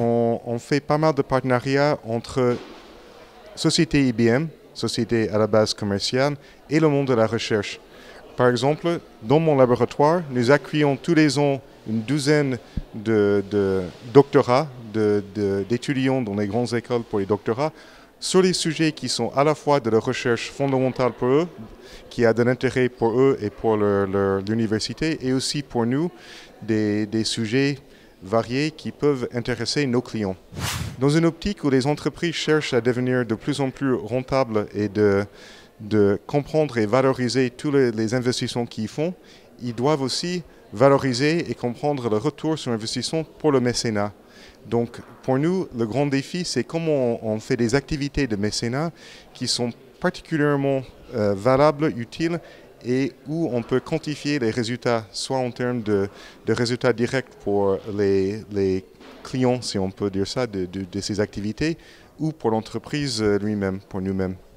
on fait pas mal de partenariats entre société IBM, société à la base commerciale, et le monde de la recherche. Par exemple, dans mon laboratoire, nous accueillons tous les ans une douzaine de doctorats, d'étudiants dans les grandes écoles pour les doctorats, sur les sujets qui sont à la fois de la recherche fondamentale pour eux, qui a de l'intérêt pour eux et pour l'université, et aussi pour nous, des sujets variés qui peuvent intéresser nos clients. Dans une optique où les entreprises cherchent à devenir de plus en plus rentables et de comprendre et valoriser tous les investissements qu'ils font, ils doivent aussi valoriser et comprendre le retour sur investissement pour le mécénat. Donc pour nous, le grand défi, c'est comment on fait des activités de mécénat qui sont particulièrement valables, utiles, et où on peut quantifier les résultats, soit en termes de résultats directs pour les clients, si on peut dire ça, de ces activités, ou pour l'entreprise lui-même, pour nous-mêmes.